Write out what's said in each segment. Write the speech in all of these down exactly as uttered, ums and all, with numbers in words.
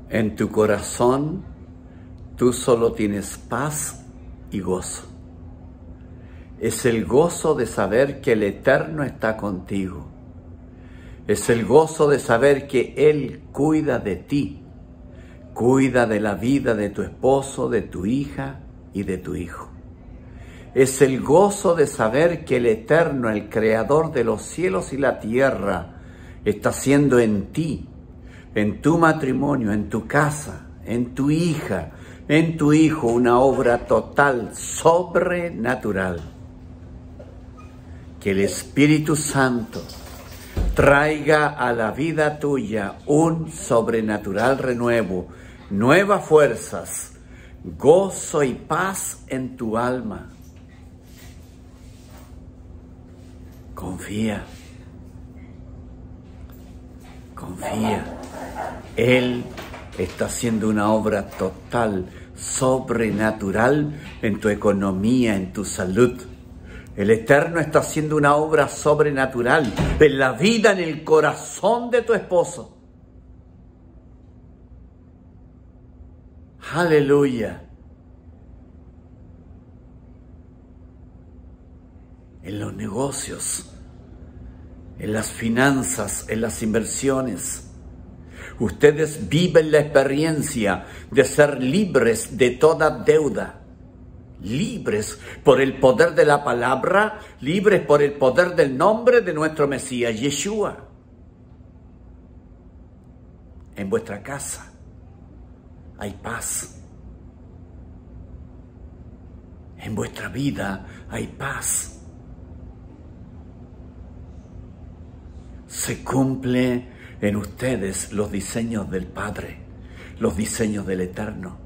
En tu corazón, tú solo tienes paz y gozo. Es el gozo de saber que el Eterno está contigo. Es el gozo de saber que Él cuida de ti. Cuida de la vida de tu esposo, de tu hija y de tu hijo. Es el gozo de saber que el Eterno, el Creador de los cielos y la tierra, está haciendo en ti, en tu matrimonio, en tu casa, en tu hija, en tu hijo, una obra total, sobrenatural. Que el Espíritu Santo traiga a la vida tuya un sobrenatural renuevo, nuevas fuerzas, gozo y paz en tu alma. Confía, confía. Él está haciendo una obra total, sobrenatural en tu economía, en tu salud. El Eterno está haciendo una obra sobrenatural en la vida, en el corazón de tu esposo. Aleluya. En los negocios, en las finanzas, en las inversiones. Ustedes viven la experiencia de ser libres de toda deuda. Libres por el poder de la palabra, libres por el poder del nombre de nuestro Mesías, Yeshua. En vuestra casa hay paz. En vuestra vida hay paz. Se cumple en ustedes los diseños del Padre, los diseños del Eterno.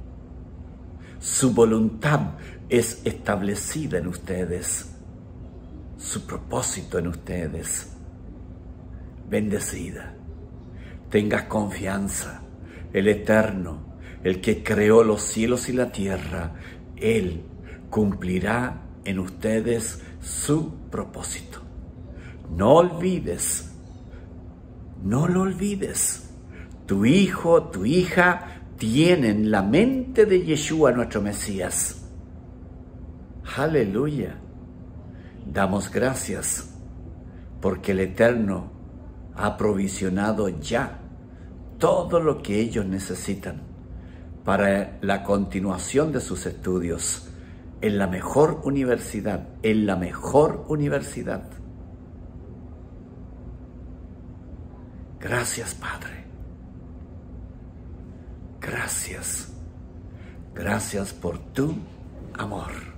Su voluntad es establecida en ustedes, su propósito en ustedes. Bendecida. Tengas confianza. El Eterno, el que creó los cielos y la tierra, Él cumplirá en ustedes su propósito. No olvides, no lo olvides. Tu hijo, tu hija tienen la mente de Yeshua, nuestro Mesías. Aleluya. Damos gracias porque el Eterno ha provisionado ya todo lo que ellos necesitan para la continuación de sus estudios en la mejor universidad, en la mejor universidad. Gracias, Padre. Gracias. Gracias por tu amor.